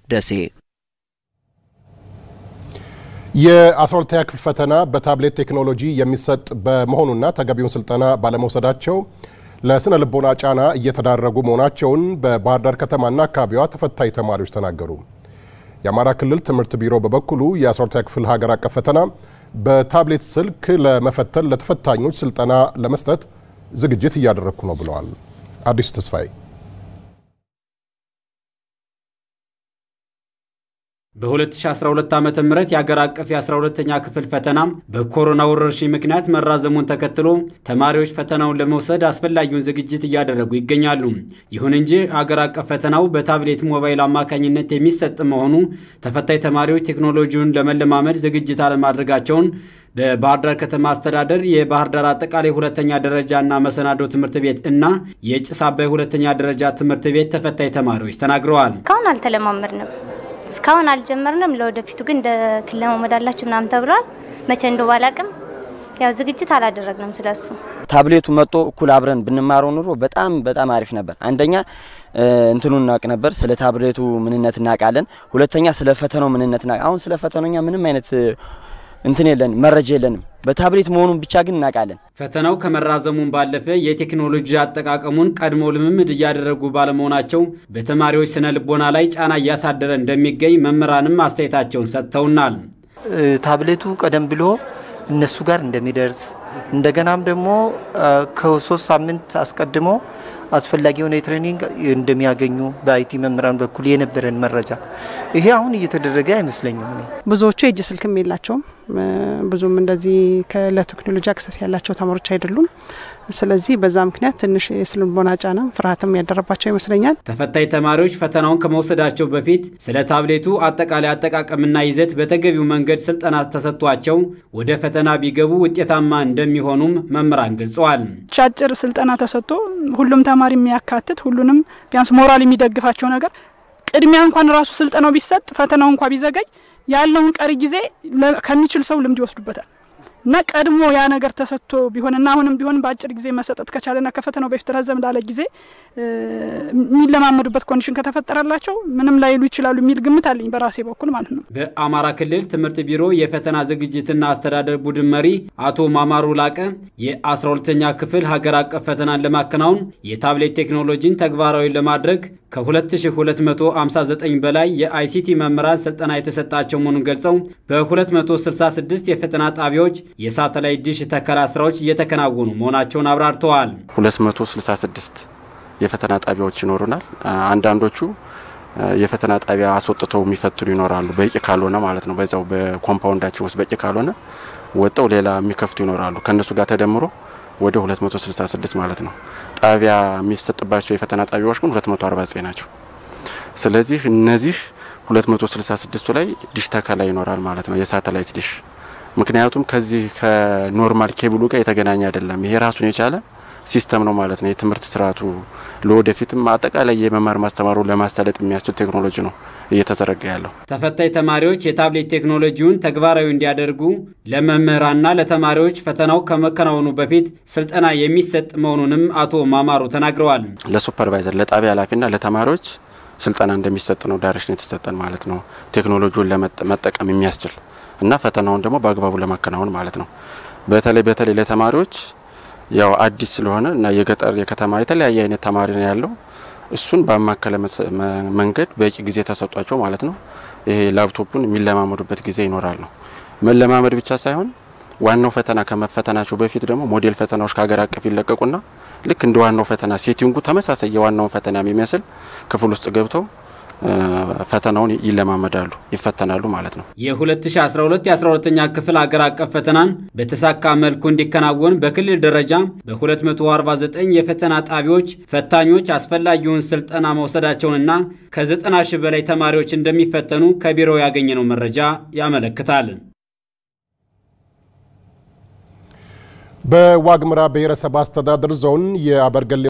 ደሴ የ12ኛ ክፍል ፈተና በታብሌት ቴክኖሎጂ የሚሰጥ በመሆኑና ተገቢውን ስልጠና ባለመውሰዳቸው ለስነ ልቦና ጫና እየተዳረጉ መሆናቸውን በባህር ዳር ከተማና አካባቢዋ ተፈታኝ ተማሪዎች ተናገሩ። የአማራ ክልል ትምህርት ቢሮ በበኩሉ የ12ኛ ክፍል ሀገር አቀፍ ፈተና በታብሌት ስልክ ለመፈተን ለተፈታኞች ስልጠና ለመስጠት ዝግጅት እያደረኩ ነው ብለዋል። አዲሱ ተስፋዬ በ2012 ዓመተ ምህረት የሀገር አቀፍ የ12ኛ ክፍል ፈተና በኮሮና ወረርሽኝ ምክንያት መራዘሙን ተከትሎ ተማሪዎች ፈተናውን ለመውሰድ አስፈላጊውን ዝግጅት እያደረጉ ይገኛሉ። ይሁን እንጂ ሀገር አቀፍ ፈተናው በታብሌት ሞባይል አማካኝነት የሚሰጥ መሆኑ ተፈታኝ ተማሪዎች ቴክኖሎጂውን ለመለማመድ ዝግጅት አለማድረጋቸውን በባህር ዳር ከተማ አስተዳደር የባህር ዳር አጠቃላይ ሁለተኛ ደረጃና መሰናዶ ትምህርት ቤት እና የጭስ አባይ ሁለተኛ ደረጃ ትምህርት ቤት ተፈታኝ ተማሪዎች ተናግረዋል። ካሁን አልተለማመድንም እስካሁን አልጀመርንም ለወደፊቱ ግን ተለማመዳላችሁ ምናምን ተብሏል መቼ እንደው ባላቅም ያው ዝግጅት አላደረግንም ስለሱ ታብሌቱ መጥቶ እኩል አብረን ብንማረው ኑሮ በጣም አሪፍ ነበር አንደኛ እንትኑን እናቅ ነበር ስለ ታብሌቱ ምንነት እናቃለን ሁለተኛ ስለ ፈተናው ምንነት አሁን ስለ ፈተናውኛ ምንም አይነት እንትን የለን መረጃ የለንም በታብሌት መሆኑን ብቻ ግን እናቃለን ፈተናው ከመራዘሙን ባለፈ የቴክኖሎጂ አጠቃቀሙን ቀድሞ ልምምድ ያደረጉ ባለመሆናቸው በተማሪዎች ስነ ልቦና ላይ ጫና ያሳደረ እንደሚገኝ መምህራንም አስተያየታቸውን ሰጥተውናል ታብሌቱ ቀደም ብሎ እነሱ ጋር እንደሚደርስ እንደገናም ደግሞ ከ3 ሳምንት አስቀድሞ አስፈላጊ የሆነ ትሬኒንግ እንደሚያገኙ በአይቲ መምህራን በኩል የነበረን መረጃ ይሄ አሁን እየተደረገ አይመስለኝም ብዙዎቹ የእጅ ስልክም የላቸውም ብዙም እንደዚህ ለቴክኖሎጂ አክሰስ ያላቸው ተማሪዎች አይደሉም ስለዚህ በዛ ምክንያት ትንሽ የስልቦና ጫና ፍርሃትም ያደረባቸው ይመስለኛል ተፈታኝ ተማሪዎች ፈተናውን ከመውሰዳቸው በፊት ስለ ታብሌቱ አጠቃላይ አጠቃቀምና ይዘት በተገቢው መንገድ ስልጠና ተሰጥቷቸው ወደ ፈተና ቢገቡ ውጤታማ እንደሚሆኑም መምህራን ገልጸዋል ቻጭር ስልጠና ተሰጥቶ ሁሉም ተማሪ የሚያካትት ሁሉንም ቢያንስ ሞራል የሚደግፋቸው ነገር ቅድሚያ እንኳን ራሱ ስልጠናው ቢሰጥ ፈተናው እንኳን ቢዘገይ ያለውን ቀሪ ጊዜ ከሚችል ሰው ልምድ ይወስዱበታል እና ቀድሞ ያ ነገር ተሰጥቶ ቢሆንና አሁንም ቢሆን በአጭር ጊዜ መሰጠት ከቻለና ከፈተናው በፊት ረዘም ላለ ጊዜ የሚለማመዱበት ኮንዲሽን ከተፈጠረላቸው ምንም ላይሉ ይችላሉ የሚል ግምት አለኝ በራሴ በኩል ማለት ነው በአማራ ክልል ትምህርት ቢሮ የፈተና ዝግጅትና አስተዳደር ቡድን መሪ አቶ ማማሩ ላቀ የ12ኛ ክፍል ሀገር አቀፍ ፈተናን ለማከናወን የታብሌት ቴክኖሎጂን ተግባራዊ ለማድረግ ከ2259 በላይ የአይሲቲ መምህራን ስልጠና የተሰጣቸው መሆኑን ገልጸው በ266 የፈተና ጣቢያዎች የሳተላይት ዲሽ ተከላ ስራዎች እየተከናወኑ መሆናቸውን አብራርተዋል 266 የፈተና ጣቢያዎች ይኖሩናል አንዳንዶቹ የፈተና ጣቢያ አስወጥተው የሚፈትኑ ይኖራሉ በቂ ካልሆነ ማለት ነው በዛው በኮምፓውንዳቸው ውስጥ በቂ ካልሆነ ወጣው ሌላ የሚከፍቱ ይኖራሉ ከነሱ ጋር ተደምሮ ወደ 266 ማለት ነው ጣቢያ የሚሰጥባቸው የፈተና ጣቢያዎች ግን 249 ናቸው ስለዚህ እነዚህ 266 ላይ ዲሽ ተከላ ይኖራል ማለት ነው የሳተላይት ዲሽ ምክንያቱም ከዚህ ከኖርማል ኬብሉ ጋር የተገናኘ አይደለም ይሄ ራሱን የቻለ ሲስተም ነው ማለት ነው የትምህርት ስርዓቱ ለወደፊትም አጠቃላይ የመማር ማስተማሩ ለማስተላለጥ የሚያስችል ቴክኖሎጂ ነው እየተዘረጋ ያለው ተፈታኝ ተማሪዎች የታብሌት ቴክኖሎጂውን ተግባራዊ እንዲያደርጉ ለመምህራንና ለተማሪዎች ፈተናው ከመከናወኑ በፊት ስልጠና የሚሰጥ መሆኑንም አቶ ማማሩ ተናግረዋል ለሱፐርቫይዘር ለጣቢያ ኃላፊና ለተማሪዎች ስልጠና እንደሚሰጥ ነው ዳይሬክሽን የተሰጠን ማለት ነው ቴክኖሎጂውን ለመጠቀም የሚያስችል እና ፈተናውን ደግሞ በአግባቡ ለማከናወን ማለት ነው በተለይ ለተማሪዎች ያው አዲስ ስለሆነ እና የገጠር የከተማ የተለያየ አይነት ተማሪ ነው ያለው እሱን በማከለ መንገድ በቂ ጊዜ ተሰጧቸው ማለት ነው ይሄ ላፕቶፑን የሚለማመዱበት ጊዜ ይኖራል ነው መለማመድ ብቻ ሳይሆን ዋናው ፈተና ከመፈተናቸው በፊት ደግሞ ሞዴል ፈተናዎች ከሀገር አቀፍ ይለቀቁና ልክ እንደ ዋናው ፈተና ሴቲንጉ ተመሳሳይ የዋናው ፈተና የሚመስል ክፍል ውስጥ ገብተው ፈተናውን ይለማመዳሉ ይፈተናሉ ማለት ነው የ2012 የ12ኛ ክፍል ሀገር አቀፍ ፈተናን በተሳካ መልኩ እንዲከናወን በክልል ደረጃ በ249 የፈተና ጣቢያዎች ፈታኞች አስፈላጊውን ስልጠና መውሰዳቸውንና ከ90,000 በላይ ተማሪዎች እንደሚፈተኑ ከቢሮው ያገኘነው መረጃ ያመለክታል በዋግምራ ብሔረሰብ አስተዳደር ዞን የአበርገሌ